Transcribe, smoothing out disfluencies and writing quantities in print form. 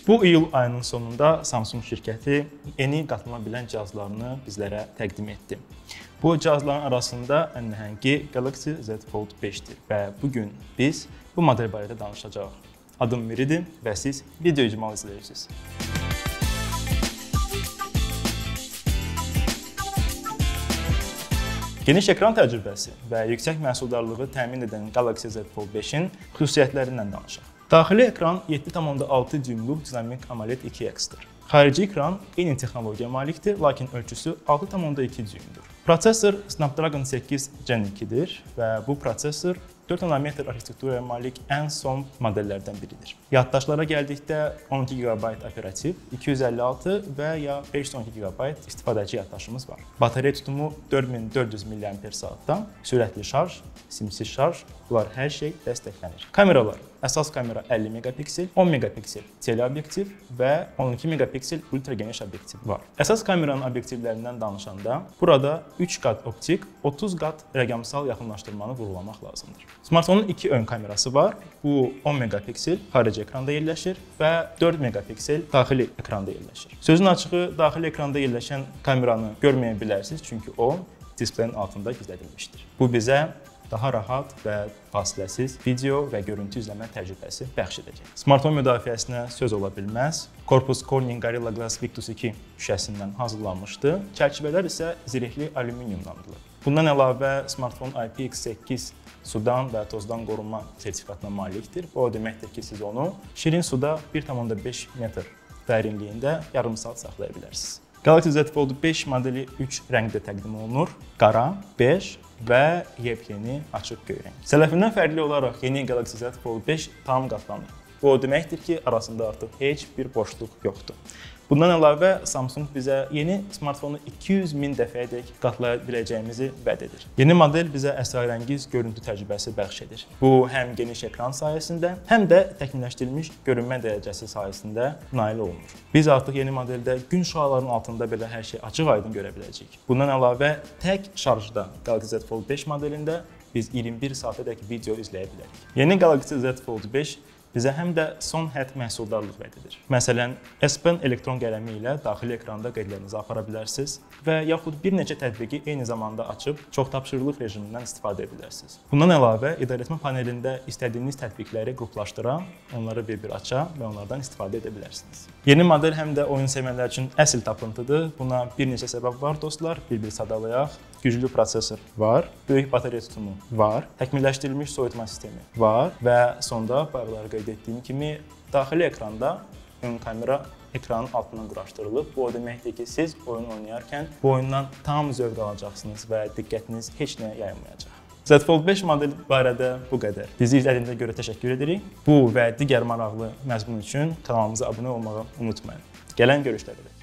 Bu iyul ayının sonunda Samsung şirkəti yeni qatılana bilən cihazlarını bizlərə təqdim etdi. Bu cihazların arasında ən nəhəngi Galaxy Z Fold 5-dir və bugün biz bu model barədə danışacağıq. Adım Miridir və siz video icmalı izləyirsiniz. Geniş ekran təcrübəsi və yüksək məhsuldarlığı təmin edən Galaxy Z Fold 5-in xüsusiyyətlərindən danışaq. Daxili ekran 7,6 düymlük dinamik AMOLED 2X-dir. Xarici ekran eyni texnologiya malikdir, lakin ölçüsü 6,2 düymdür. Prosesor Snapdragon 8 Gen 2-dir və bu prosesor 4 nanometr arxitekturaya malik ən son modellərdən biridir. Yaddaşlara gəldikdə 12 GB operativ, 256 və ya 512 GB istifadəçi yaddaşımız var. Batareya tutumu 4400 mAh-dan, sürətli şarj, simsiz şarj, bunlar hər şey dəstəklənir. Kameralar: əsas kamera 50 megapiksel, 10 megapiksel teleobyektiv və 12 megapiksel ultra geniş obyektiv var. Əsas kameranın obyektivlərindən danışanda burada 3 qat optik, 30 qat rəqəmsal yaxınlaşdırmanı vurğulamaq lazımdır. Smartfonun 2 ön kamerası var. Bu 10 megapiksel xarici ekranda yerləşir və 4 megapiksel daxili ekranda yerləşir. Sözün açığı, daxili ekranda yerləşən kameranı görməyə bilərsiniz, çünki o displeyin altında gizlədilmişdir. Bu bizə daha rahat və fasiləsiz video və görüntü izləmə təcrübəsi bəxş edəcək. Smartfon müdafiəsinə söz ola bilməz. Korpus Corning Gorilla Glass Victus 2 şüşəsindən hazırlanmışdı. Çərçivələr isə zirehli alüminiumdandır. Bundan əlavə smartfon IPX8 sudan və tozdan qorunma sertifikatına malikdir. Bu o deməkdir ki, siz onu şirin suda 1,5 metr dərinliyində yarım saat saxlaya bilərsiniz. Galaxy Z Fold 5 modeli 3 rəngdə təqdim olunur: qara, bej və yepyeni açıq göy rəng. Sələfindən fərqli olaraq yeni Galaxy Z Fold 5 tam qatlanır. Bu o deməkdir ki, arasında artıq heç bir boşluq yoxdur. Bundan əlavə Samsung bizə yeni smartfonu 200 min dəfəyədək qatlaya biləcəyimizi vəd edir. Yeni model bizə əsrarəngiz görüntü təcrübəsi bəxş edir. Bu həm geniş ekran sayəsində, həm də təkmilləşdirilmiş görünmə dərəcəsi sayəsində nail olunur. Biz artıq yeni modeldə gün şüalarının altında belə hər şey açıq-aydın görə biləcəyik. Bundan əlavə tək şarjda Galaxy Z Fold 5 modelində biz 21 saatədək video izləyə bilərik. Yeni Galaxy Z Fold 5 bizə həm də son hədd məhsuldarlıq vəd edir. Məsələn, S Pen elektron qələmi ilə daxili ekranda qeydlərinizi apara bilərsiniz və yaxud bir neçə tətbiqi eyni zamanda açıb çox tapşırılıq rejimindən istifadə edə bilərsiniz. Bundan əlavə, idarəetmə panelində istədiyiniz tətbiqləri qruplaşdıra, onları bir-bir aça və onlardan istifadə edə bilərsiniz. Yeni model həm də oyun sevənlər üçün əsl tapıntıdır. Buna bir neçə səbəb var dostlar. Bir sadalayaq. Güclü prosesor var, böyük batareya tutumu var, təkmilləşdirilmiş soyutma sistemi var və sonda bayaqlar qeyd etdiyim kimi daxili ekranda ön kamera ekranın altından quraşdırılıb. Bu o deməkdir ki, siz oyun oynayarkən bu oyundan tam zövq alacaqsınız və diqqətiniz heç nəyə yayılmayacaq. Z Fold 5 modeli barədə bu qədər. Bizi izlədiyinizə görə təşəkkür edirik. Bu və digər maraqlı məzmun üçün kanalımıza abunə olmağı unutmayın. Gələn görüşlərə.